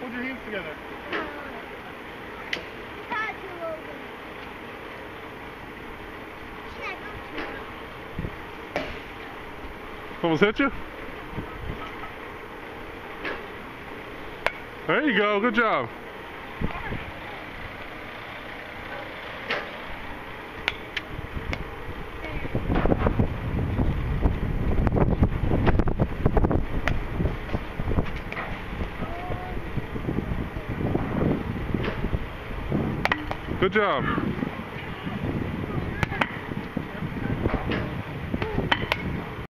Hold your hands together. Almost hit you? There you go, good job. Good job.